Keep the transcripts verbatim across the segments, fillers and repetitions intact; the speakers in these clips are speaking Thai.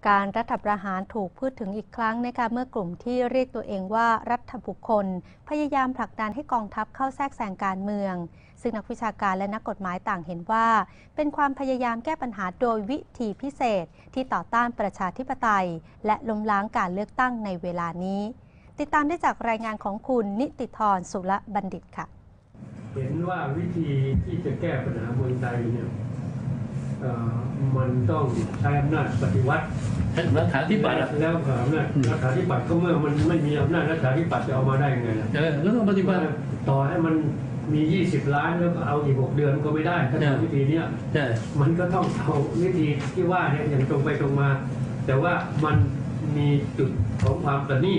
การรัฐประหารถูกพูดถึงอีกครั้งนะคะเมื่อกลุ่มที่เรียกตัวเองว่ารัฐบุคคลพยายามผลักดันให้กองทัพเข้าแทรกแซงการเมืองซึ่งนักวิชาการและนักกฎหมายต่างเห็นว่าเป็นความพยายามแก้ปัญหาโดยวิธีพิเศษที่ต่อต้านประชาธิปไตยและล้มล้างการเลือกตั้งในเวลานี้ติดตามได้จากรายงานของคุณนิติธรสุรบัณฑิตค่ะเห็นว่าวิธีที่จะแก้ปัญหาเมืองไทยเนี่ยมันต้องใช้อำนาจปฏิวัติรัฐาธิปัตย์แล้วอำนาจรัฐาธิปัตย์ก็เมื่อมันไม่มีอำนาจรัฐาธิปัตย์จะเอามาได้ไงล่ะเออแล้วต้องปฏิบัติต่อให้มันมียี่สิบล้านแล้วก็เอาอีกหกเดือนก็ไม่ได้ถ้าทำวิธีนี้มันก็ต้องเอาวิธีที่ว่าเนี่ยอย่างตรงไปตรงมาแต่ว่ามันมีจุดของความประณีต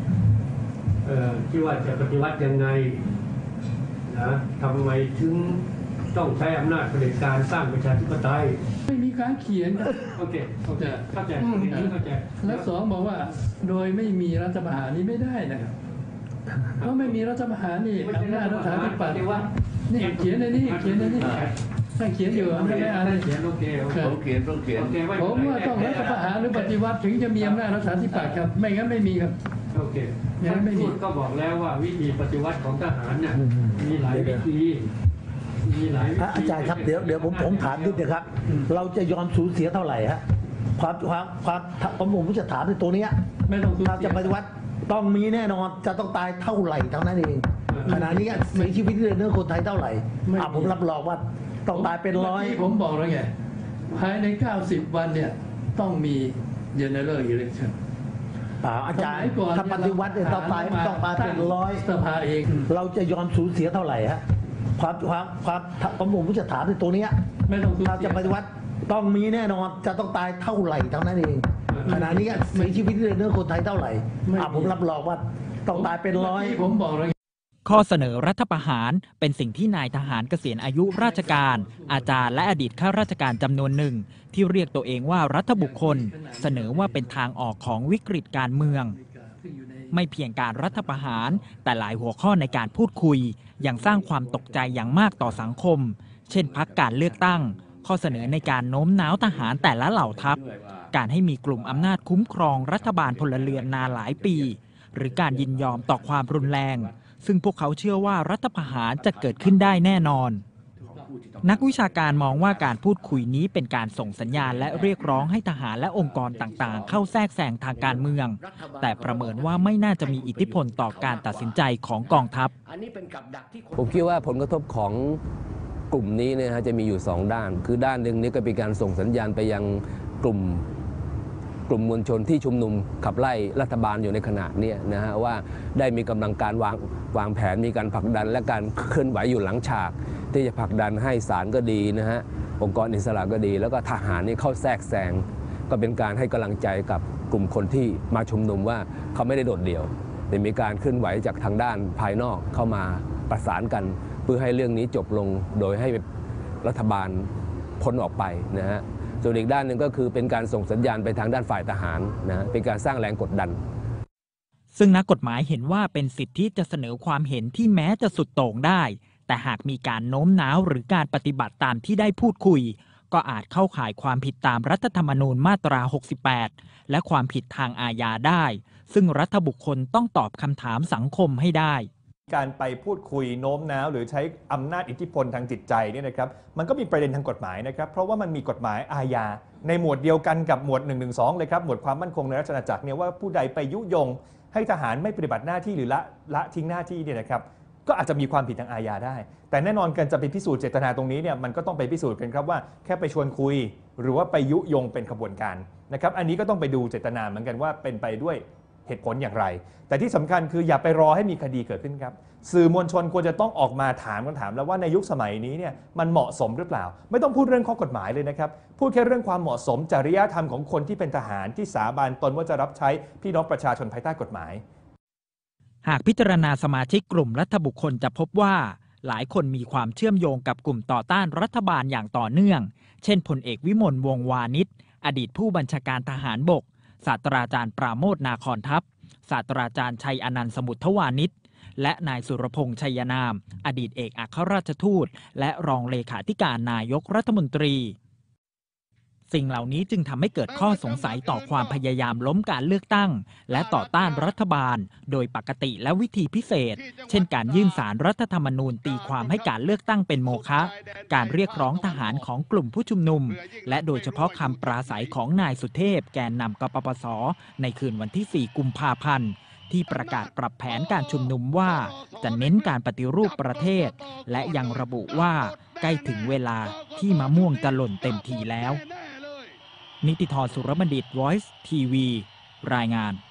ที่ว่าจะปฏิวัติยังไงนะทำไมถึงต้องใช้อำนาจเผด็จการสร้างประชาธิปไตยไม่มีการเขียนโอเคโอเคเข้าใจเข้าใจและสองบอกว่าโดยไม่มีรัฐประหารนี้ไม่ได้นะครับเพราะไม่มีรัฐประหารนี่อำนาจรัฐาธิปัตย์นี่เขียนในนี้เขียนในนี้ถ้าเขียนอยู่ไม่ได้อ่านเขียนโอเคผมเขียนต้องเขียนผมว่าต้องรัฐประหารหรือปฏิวัติถึงจะมีอำนาจรัฐาธิปัตย์ครับไม่งั้นไม่มีครับโอเคท่านทูตก็บอกแล้วว่าวิธีปฏิวัติของทหารเนี่ยมีหลายวิธีอาจารย์ครับเดี๋ยวเดี๋ยวผมผมถามนิดเดียวครับเราจะยอมสูญเสียเท่าไหร่ฮะความความความผมผมจะถามในตัวนี้ไม่ต้องถ้าจะปฏิวัติต้องมีแน่นอนจะต้องตายเท่าไหร่เท่านั้นเองขณะนี้เสียชีวิตเรื่องคนไทยเท่าไหร่ผมรับรองว่าต้องตายเป็นร้อยผมบอกแล้วไงภายในเก้าสิบวันเนี่ยต้องมี general election อาจารย์ถ้าปฏิวัติต้องตายต้องตายเป็นร้อยสภาเองเราจะยอมสูญเสียเท่าไหร่ฮะความความความผมผมจะถามในตัวนี้ไม่ต้องถ้าจะปฏิวัติต้องมีแน่นอนจะต้องตายเท่าไหร่เท่านั้นเองขณะนี้เสียชีวิตเรื่องคนไทยเท่าไหร่ผมรับรองว่าต้องตายเป็นร้อยผมบอกเลยข้อเสนอรัฐประหารเป็นสิ่งที่นายทหารเกษียณอายุราชการอาจารย์และอดีตข้าราชการจำนวนหนึ่งที่เรียกตัวเองว่ารัฐบุคคลเสนอว่าเป็นทางออกของวิกฤตการเมืองไม่เพียงการรัฐประหารแต่หลายหัวข้อในการพูดคุยยังสร้างความตกใจอย่างมากต่อสังคมเช่นพรรคการเลือกตั้งข้อเสนอในการโน้มน้าวทหารแต่ละเหล่าทัพการให้มีกลุ่มอำนาจคุ้มครองรัฐบาลพลเรือนนานหลายปีหรือการยินยอมต่อความรุนแรงซึ่งพวกเขาเชื่อว่ารัฐประหารจะเกิดขึ้นได้แน่นอนนักวิชาการมองว่าการพูดคุยนี้เป็นการส่งสัญญาณและเรียกร้องให้ทหารและองค์กรต่างๆเข้าแทรกแซงทางการเมืองแต่ประเมินว่าไม่น่าจะมีอิทธิพลต่อการตัดสินใจของกองทัพผมคิดว่าผลกระทบของกลุ่มนี้เนี่ยจะมีอยู่สองด้านคือด้านหนึ่งนี่ก็เป็นการส่งสัญญาณไปยังกลุ่มกลุ่มมวลชนที่ชุมนุมขับไล่รัฐบาลอยู่ในขณะนี้นะฮะว่าได้มีกำลังการวางวางแผนมีการผลักดันและการเคลื่อนไหวอยู่หลังฉากที่จะผลักดันให้ศาลก็ดีนะฮะองค์กรอิสระก็ดีแล้วก็ทหารนี่เข้าแทรกแซงก็เป็นการให้กำลังใจกับกลุ่มคนที่มาชุมนุมว่าเขาไม่ได้โดดเดี่ยวแต่มีการเคลื่อนไหวจากทางด้านภายนอกเข้ามาประสานกันเพื่อให้เรื่องนี้จบลงโดยให้รัฐบาลพ้นออกไปนะฮะส่วนอีกด้านหนึ่งก็คือเป็นการส่งสัญญาณไปทางด้านฝ่ายทหารนะเป็นการสร้างแรงกดดันซึ่งนักกฎหมายเห็นว่าเป็นสิทธิจะเสนอความเห็นที่แม้จะสุดโต่งได้แต่หากมีการโน้มน้าวหรือการปฏิบัติตามที่ได้พูดคุยก็อาจเข้าข่ายความผิดตามรัฐธรรมนูญมาตราหกสิบแปดและความผิดทางอาญาได้ซึ่งรัฐบุคคลต้องตอบคำถามสังคมให้ได้การไปพูดคุยโน้มน้าวหรือใช้อำนาจอิทธิพลทางจิตใจเนี่ยนะครับมันก็มีประเด็นทางกฎหมายนะครับเพราะว่ามันมีกฎหมายอาญาในหมวดเดียวกันกับหมวดหนึ่งหนึ่งสองเลยครับหมวดความมั่นคงในราชอาณาจักรเนี่ยว่าผู้ใดไปยุยงให้ทหารไม่ปฏิบัติหน้าที่หรือละละทิ้งหน้าที่เนี่ยนะครับก็อาจจะมีความผิดทางอาญาได้แต่แน่นอนการจะไปพิสูจน์เจตนาตรงนี้เนี่ยมันก็ต้องไปพิสูจน์กันครับว่าแค่ไปชวนคุยหรือว่าไปยุยงเป็นขบวนการนะครับอันนี้ก็ต้องไปดูเจตนาเหมือนกันว่าเป็นไปด้วยเหตุผลอย่างไรแต่ที่สำคัญคืออย่าไปรอให้มีคดีเกิดขึ้นครับสื่อมวลชนควรจะต้องออกมาถามคำถามแล้วว่าในยุคสมัยนี้เนี่ยมันเหมาะสมหรือเปล่าไม่ต้องพูดเรื่องข้อกฎหมายเลยนะครับพูดแค่เรื่องความเหมาะสมจริยธรรมของคนที่เป็นทหารที่สาบานตนว่าจะรับใช้พี่น้องประชาชนภายใต้กฎหมายหากพิจารณาสมาชิกกลุ่มรัฐบุคคลจะพบว่าหลายคนมีความเชื่อมโยงกับกลุ่มต่อต้านรัฐบาลอย่างต่อเนื่องเช่นพลเอกวิมลวงศ์วานิชอดีตผู้บัญชาการทหารบกศาสตราจารย์ปราโมทนาคอนทัพศาสตราจารย์ชัยอนันต์สมุทรวานิชและนายสุรพงษ์ชัยนามอดีตเอกอัครราชทูตและรองเลขาธิการนายกรัฐมนตรีสิ่งเหล่านี้จึงทำให้เกิดข้อสงสัยต่อความพยายามล้มการเลือกตั้งและต่อต้านรัฐบาลโดยปกติและวิธีพิเศษเช่นการยื่นศาลรัฐธรรมนูญตีความให้การเลือกตั้งเป็นโมฆะการเรียกร้องทหารของกลุ่มผู้ชุมนุมและโดยเฉพาะคำปราศัยของนายสุเทพแกนนำกปปสในคืนวันที่สี่กุมภาพันธ์ที่ประกาศปรับแผนการชุมนุมว่าจะเน้นการปฏิรูปประเทศและยังระบุว่าใกล้ถึงเวลาที่มะม่วงจะหล่นเต็มทีแล้วนิติธร สุรบัณฑิต Voice ที วี รายงาน